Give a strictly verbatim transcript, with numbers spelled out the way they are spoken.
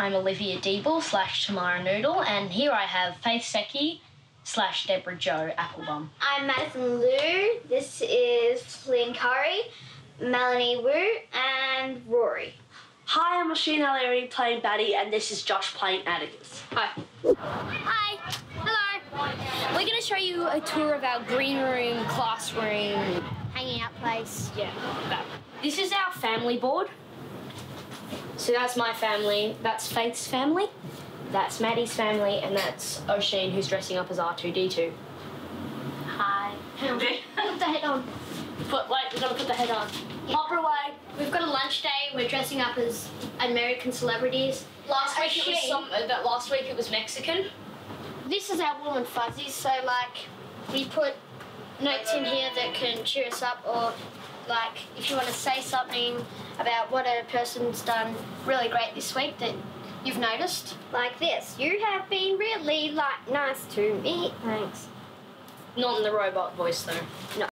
I'm Olivia Deeble slash Tamara Noodle, and here I have Faith Secchi slash Deborah Jo Applebum. I'm Madison Liu, this is Flynn Curry, Melanie Wu, and Rory. Hi, I'm Machine O'Leary playing Batty, and this is Josh playing Atticus. Hi. Hi. Hello. We're going to show you a tour of our green room, classroom, hanging out place. Yeah, that. This is our family board. So that's my family, that's Faith's family, that's Maddie's family, and that's Oisin, who's dressing up as R two D two. Hi. Okay. Put the head on. Put, wait, we've got to put the head on. Hop her away. We've got a lunch day. We're dressing up as American celebrities. Last week it was some, uh, that last week it was Mexican. This is our warm and fuzzies, so like we put notes in here that can cheer us up, or like if you want to say something about what a person's done really great this week that you've noticed. Like this, you have been really like nice to me. Thanks. Not in the robot voice though. No.